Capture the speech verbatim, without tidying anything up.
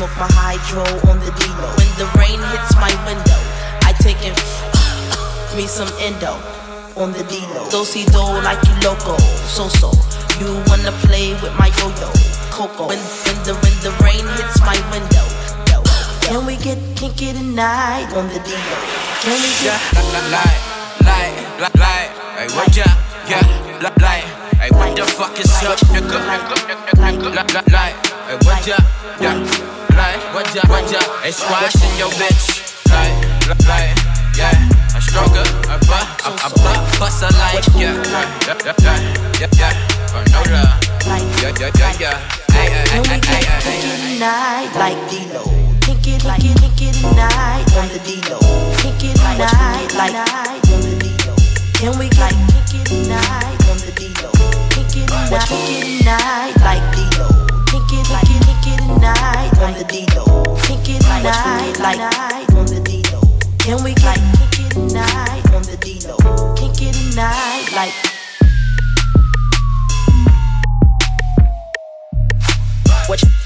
smoke my hydro on the D-Lo. When the rain hits my window, I take it me some endo on the D-Lo. Do-si-do like you loco, so-so. You wanna play with my yo-yo, Coco. When, when, the, when the rain hits my window, yo, yo. Can we get kinky tonight on the D-Lo? Can we get like, like, like, like, hey, what ya? Yeah, like, like, hey, what the fuck is up, nigga? Like, like, like, hey, what ya? Yeah, like, what ya, what ya? Hey, squashing your bitch, like, like, like, yeah. I'm stronger, I butt, I butt, bust a like, yeah, yeah, yeah, yeah, yeah, yeah. For no love, yeah, yeah, yeah, yeah. Hey, hey, can we get kinky tonight like D-Lo? Kinky, kinky, kinky tonight on the D-Lo. Kinky tonight like on the D-Lo. Can we get kinky tonight on the D-Lo? Kinky tonight, kinky tonight like D-Lo. Kinky, kinky, kinky tonight on the D-Lo. Kinky tonight like on the D-Lo. Can we get kinky tonight on the D-Lo? Kinky tonight like. What?